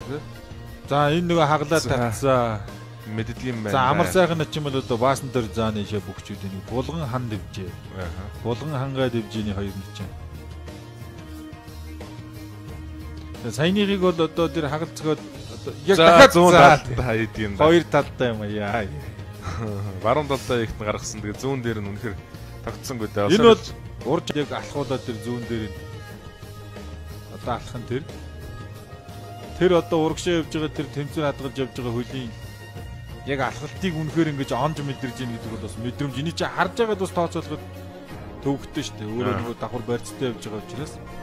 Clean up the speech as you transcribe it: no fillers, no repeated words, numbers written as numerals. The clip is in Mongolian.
тий. За энэ нөгөө хаглаа татсан мэддгийм байна. За амар сайхан ч юм бол одоо баасан дээр зааны шээ бүгчүүд нэг булган хан дэвжээ. Булган хангаа дэвжээний хоёр нэг чинь. Саяныхыг бол одоо тэр хагалцгоод одоо яг дахиад 100 талтай хайд юм да. Хоёр талтай юм яа. Баруун талдаа ихт гаргасан. Тэгээ зүүн дээр нь үнэхээр тогтсонгүй даа. Энэ бол урж яг алхуулаад тэр зүүн дээр одоо алхах нь тэр одоо урагшаа явж байгаа тэр тэмцэн хадгалж явж байгаа хөлийн яг алхалтыг үнэхээр ингэж онж мэдэрж ийн гэдэг бол бас мэдрэмж. Эний чи харж байгаад бас тооцоолоход төвөгтэй шүү дээ. Өөрөө нөгөө давхар барьцтай явж байгаа учраас